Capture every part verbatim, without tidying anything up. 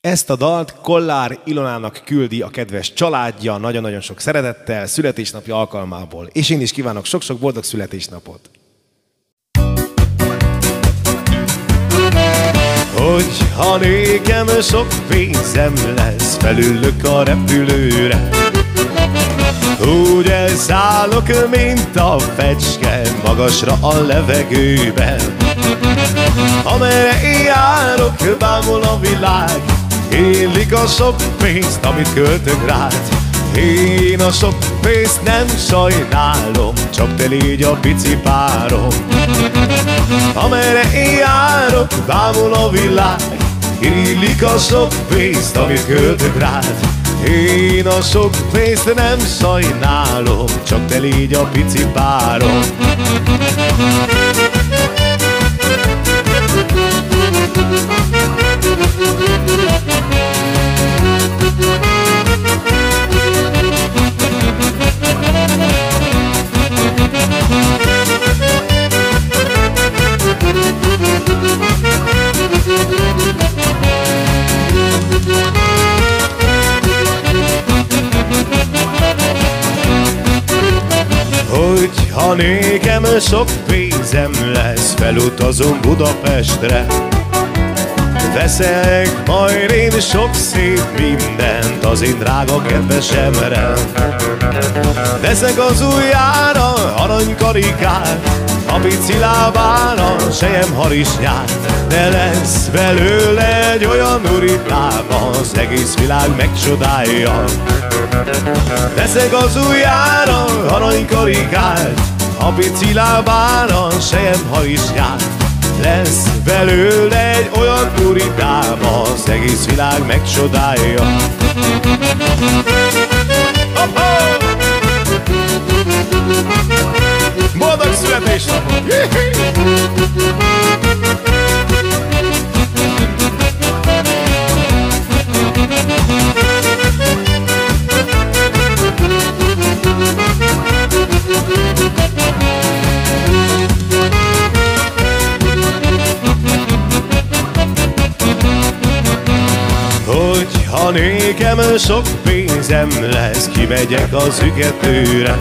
Ezt a dalt Kollár Ilonának küldi a kedves családja, nagyon-nagyon sok szeretettel, születésnapja alkalmából. És én is kívánok sok-sok boldog születésnapot! Hogyha nékem sok pénzem lesz, felülök a repülőre, úgy elszállok, mint a fecske, magasra a levegőben. Amerre én járok, bámul a világ, élik a sok pénzt, amit költök rád. Én a sok pénzt nem sajnálom, csak te légy a pici párom. Amerre én járok, bámul a világ, illik a sok pénzt, amit költök rád. Én a sok pénzt nem sajnálom, csak te légy a pici párom. Hogyha nékem sok pénzem lesz, felutazom Budapestre, veszek majd én sok szép mindent az én drága kedvesemre. Veszek az ujjára aranykarikát, a pici lábára sejem harisnyát, de lesz belőle egy olyan uritám, az egész világ megcsodálja. Veszek az ujjára aranykarikát, a pici lábára sejem harisnyát, lesz belőle egy olyan uritám, az egész világ megcsodálja. Boldog születésnapot! Hogyha nékem sok pénzem lesz, kimegyek az ügetőre,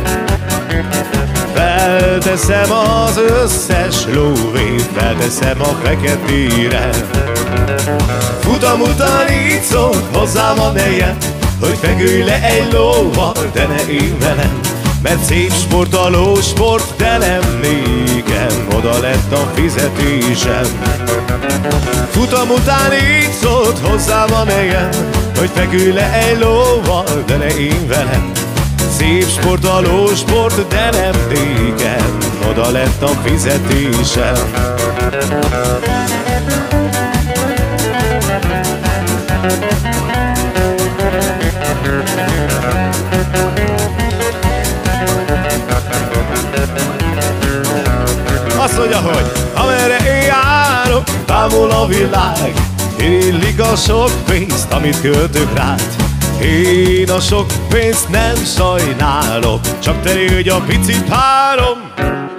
felteszem az összes lóvét, felteszem a feketére. Futam után így szól hozzám a nejem, hogy fekülj le egy lóval, de ne én velem, mert szép sport a lósport, de nem nékem, oda lett a fizetésem. Futam után így szólt hozzám a nejem, hogy fekülj le egy lóval, de ne én velem, szép sport a lósport, de nem nékem, oda lett a fizetésem. Azt mondja, hogy amerre én járok, bámul a világ, illik a sok pénzt, amit költök rád. Én a sok pénzt nem sajnálok, csak te légy a pici párom.